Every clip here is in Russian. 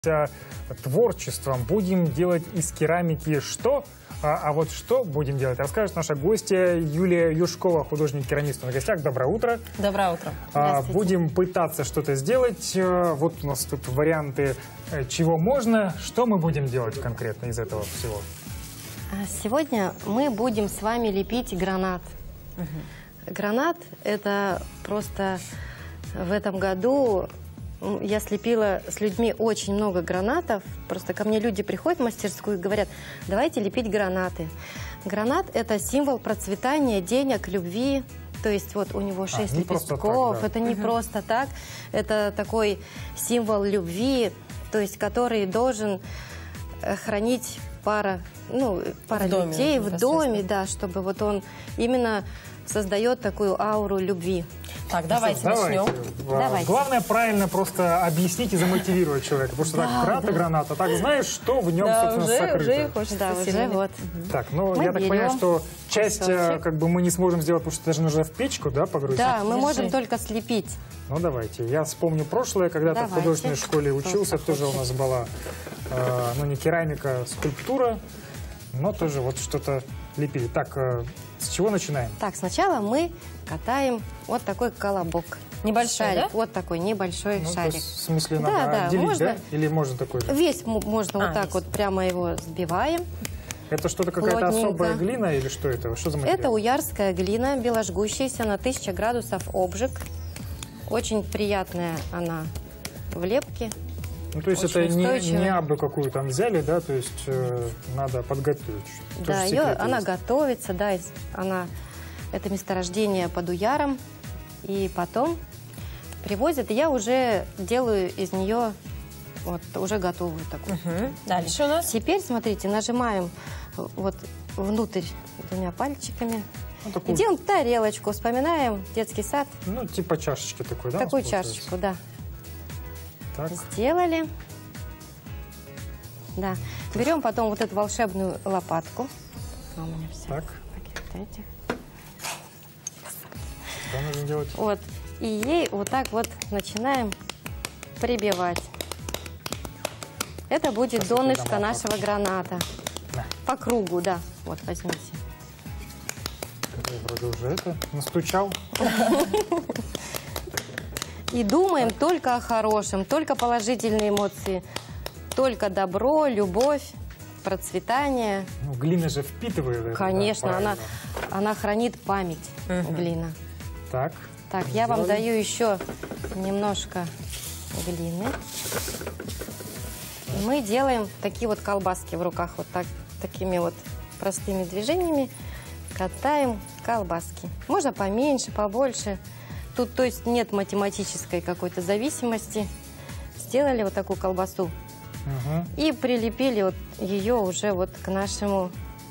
Творчеством. Будем делать из керамики что? А вот что будем делать, расскажет наша гостья Юлия Юшкова, художник-керамист. На гостях. Доброе утро. Доброе утро. Будем пытаться что-то сделать. Вот у нас тут варианты, чего можно. Что мы будем делать конкретно из этого всего? Сегодня мы будем с вами лепить гранат. Гранат – это просто в этом году... Я слепила с людьми очень много гранатов. Просто ко мне люди приходят в мастерскую и говорят: давайте лепить гранаты. Гранат – это символ процветания, денег, любви. То есть вот у него 6 лепестков. Так, да. Это не просто так. Это такой символ любви, то есть который должен хранить пара людей в доме, да, чтобы вот он именно создает такую ауру любви. Так, давайте начнем. Давайте. Главное правильно просто объяснить и замотивировать человека. Потому что так граната, так знаешь, что в нем, собственно, сокрыто. Уже вот. Так, ну я так понимаю, что часть как бы мы не сможем сделать, потому что даже нужно в печку, да, погрузить? Да, мы можем только слепить. Ну давайте. Я вспомню прошлое, когда-то в художественной школе учился, тоже у нас была, ну не керамика, скульптура, но тоже вот что-то лепили. Так, с чего начинаем? Так, сначала мы катаем вот такой колобок. Небольшой, шарик, да? Вот такой небольшой шарик. В смысле, надо отделить, можно, да? Или можно такой же? Весь можно вот так вот прямо его сбиваем. Это что-то какая-то особая глина или что это? Что за материал? Это уярская глина, беложгущаяся, на 1000 градусов обжиг. Очень приятная она в лепке. Ну, то есть это не абы какую там взяли, да, то есть надо подготовить. Да, она готовится, да, это месторождение под Уяром, и потом привозят, и я уже делаю из нее вот уже готовую такую. Дальше у нас? Теперь, смотрите, нажимаем вот внутрь двумя пальчиками. Ну, и делаем тарелочку, вспоминаем детский сад. Ну, типа чашечки такой, да? Такую чашечку, да. Так. Сделали. Да. Берем потом вот эту волшебную лопатку. У меня все. Так. Вот этих. Что нужно делать? Вот. И ей вот так вот начинаем прибивать. Это будет донышко нашего граната. Да. По кругу, да. Вот, возьмите. Я вроде уже это настучал. И думаем только о хорошем, только положительные эмоции, только добро, любовь, процветание. Ну, глина же впитывает это. Конечно, да, она хранит память, глина. Так. Так, я вам даю еще немножко глины. И мы делаем такие вот колбаски в руках, вот так, такими вот простыми движениями катаем колбаски. Можно поменьше, побольше. Тут, то есть, нет математической какой-то зависимости. Сделали вот такую колбасу и прилепили вот ее уже вот к нашему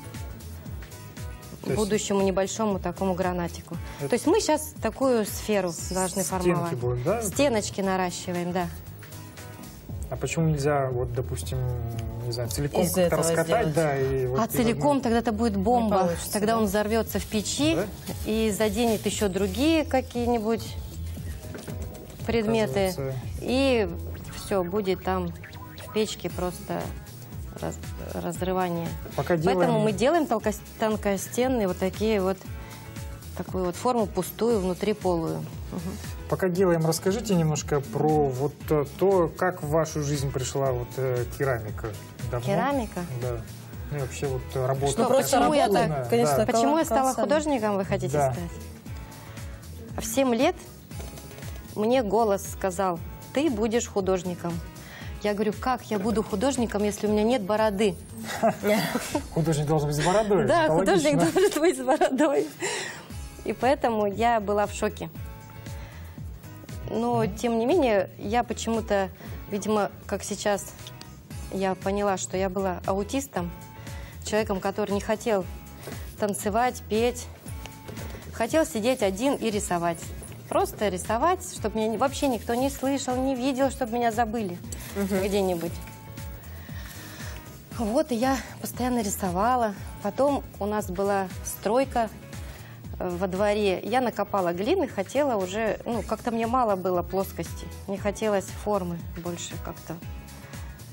будущему небольшому такому гранатику. То есть мы сейчас такую сферу должны формовать. Будут, да? Стеночки наращиваем, да. А почему нельзя, вот, допустим, не знаю, целиком как-то раскатать, да? И вот, целиком тогда это будет бомба. Тогда он взорвется в печи, да? И заденет еще другие какие-нибудь предметы. И все, будет там в печке просто разрывание. Поэтому мы делаем тонкостенные вот такие вот, такую вот форму пустую, внутри полую. Пока делаем, расскажите немножко про вот то, как в вашу жизнь пришла вот керамика. Давно? Керамика? Да. Ну и вообще вот работа. Что, почему я стала художником, вы хотите сказать? В 7 лет мне голос сказал: ты будешь художником. Я говорю: как я буду художником, если у меня нет бороды? Художник должен быть с бородой. Да, художник должен быть с бородой. И поэтому я была в шоке. Но, тем не менее, я почему-то, видимо, как сейчас я поняла, что я была аутистом, человеком, который не хотел танцевать, петь, хотел сидеть один и рисовать. Просто рисовать, чтобы меня вообще никто не слышал, не видел, чтобы меня забыли где-нибудь. Вот, и я постоянно рисовала. Потом у нас была стройка во дворе. Я накопала глины, хотела уже, ну, как-то мне мало было плоскости. Не хотелось формы больше как-то.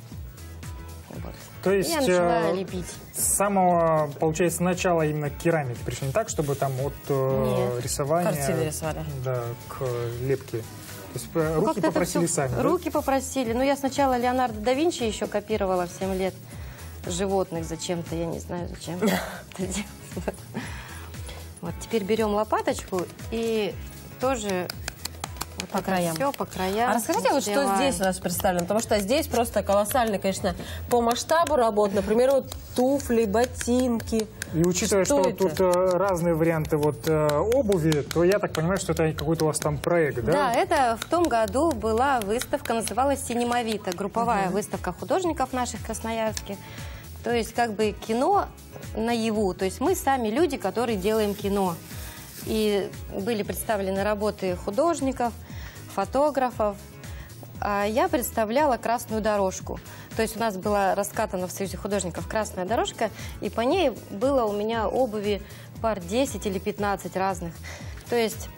То есть я начала лепить. С самого, получается, начала именно к керамике пришли, не так, чтобы там от рисования... Картины рисовали. Да, к лепке. То есть руки попросили сами, да? Руки попросили. Ну, я сначала Леонардо да Винчи еще копировала в 7 лет. Животных зачем-то, я не знаю, зачем это делать. Вот, теперь берем лопаточку и тоже... Вот по краям. Все по краям. А расскажите, вот что здесь у нас представлено, потому что здесь просто колоссальный, конечно, по масштабу работ, например, вот туфли, ботинки. И учитывая, что тут разные варианты вот обуви, то я так понимаю, что это какой-то у вас там проект, да? Да, это в том году была выставка, называлась «Синемовита», групповая выставка художников наших красноярских. То есть как бы кино наяву, то есть мы сами люди, которые делаем кино. И были представлены работы художников, фотографов. А я представляла красную дорожку. То есть у нас была раскатана в Союзе художников красная дорожка, и по ней было у меня обуви пар 10 или 15 разных. То есть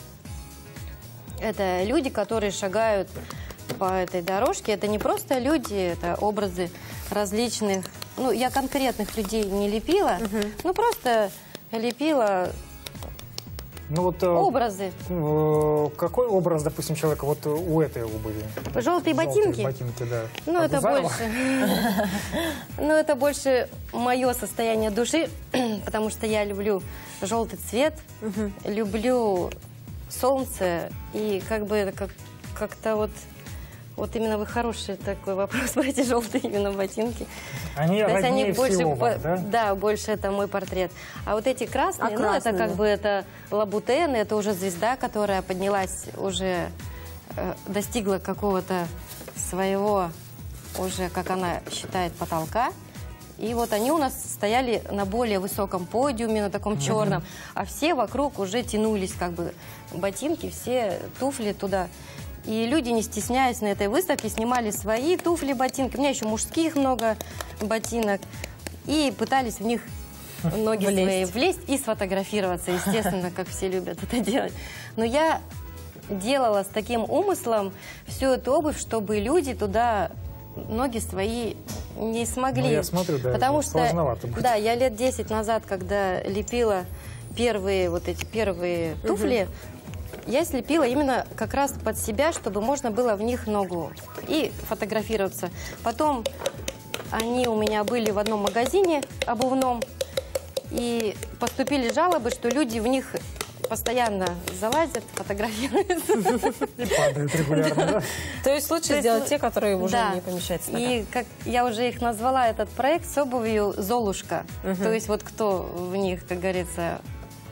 это люди, которые шагают по этой дорожке. Это не просто люди, это образы различных. Ну, я конкретных людей не лепила, ну просто лепила... Ну, вот, образы. Какой образ, допустим, человека вот у этой обуви? Желтые ботинки? Ботинки, да. Ну, это больше... Ну, это больше мое состояние души, потому что я люблю желтый цвет, люблю солнце, и как бы это как-то вот... Вот именно вы хороший такой вопрос про эти желтые именно ботинки. Они роднее всего вам, да? Да, больше это мой портрет. А вот эти красные, ну это как бы это Лабутен, это уже звезда, которая поднялась, уже достигла какого-то своего, уже, как она считает, потолка. И вот они у нас стояли на более высоком подиуме, на таком черном, а все вокруг уже тянулись как бы ботинки, все туфли туда. И люди, не стесняясь, на этой выставке снимали свои туфли, ботинки. У меня еще мужских много ботинок. И пытались в них ноги свои влезть и сфотографироваться, естественно, как все любят это делать. Но я делала с таким умыслом всю эту обувь, чтобы люди туда ноги свои не смогли. Ну, я смотрю, да, потому что, сложновато будет. да, я лет 10 назад, когда лепила первые вот эти первые туфли, я слепила именно как раз под себя, чтобы можно было в них ногу и фотографироваться. Потом они у меня были в одном магазине обувном, и поступили жалобы, что люди в них постоянно залазят, фотографируются. И падают регулярно, да? То есть лучше сделать те, которые уже не помещаются. И как я уже их назвала, этот проект с обувью «Золушка». То есть вот кто в них, как говорится...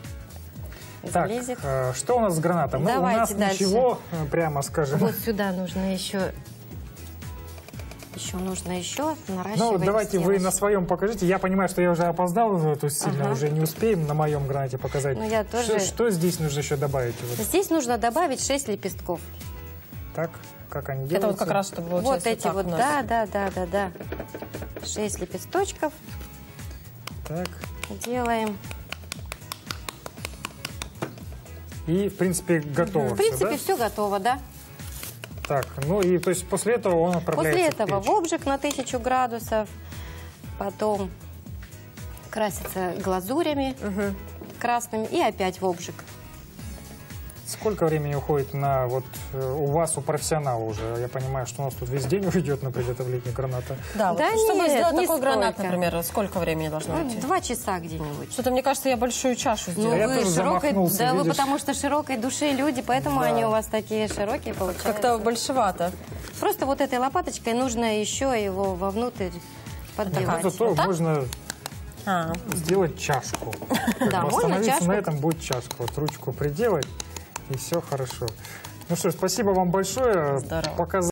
Так, что у нас с гранатом? Ну, у нас дальше. Ничего, прямо скажем. Вот сюда нужно еще наращивать. Ну, давайте вы на своем покажите. Я понимаю, что я уже опоздал, то есть сильно уже не успеем на моем гранате показать. Ну, я тоже... Что здесь нужно еще добавить? Здесь нужно добавить 6 лепестков. Так, как они делаются? Это вот как раз, чтобы вот эти вот, да. 6 лепесточков. Так. Делаем. И, в принципе, готово. В принципе, да? все готово, да. Так, ну и то есть после этого он отправляется После этого в обжиг на 1000 градусов. Потом красится глазурями красными и опять в обжиг. Сколько времени уходит на вот у вас, у профессионала уже? Я понимаю, что у нас тут весь день уйдет на приготовление граната. Да, да вот, чтобы сделать такой сколько. гранат, например, сколько времени должно уйти? 2 часа где-нибудь. Что-то, мне кажется, я большую чашу Ну, сделала. вы широкой, да, вы видишь? потому что широкой души люди, поэтому они у вас такие широкие получаются. Как-то большевато. Просто вот этой лопаточкой нужно еще его вовнутрь подбивать. А зато можно сделать чашку. Да, можно остановиться чашку. на этом будет чашка. Вот ручку приделать, и все хорошо. Ну что ж, спасибо вам большое. Здорово. Показали.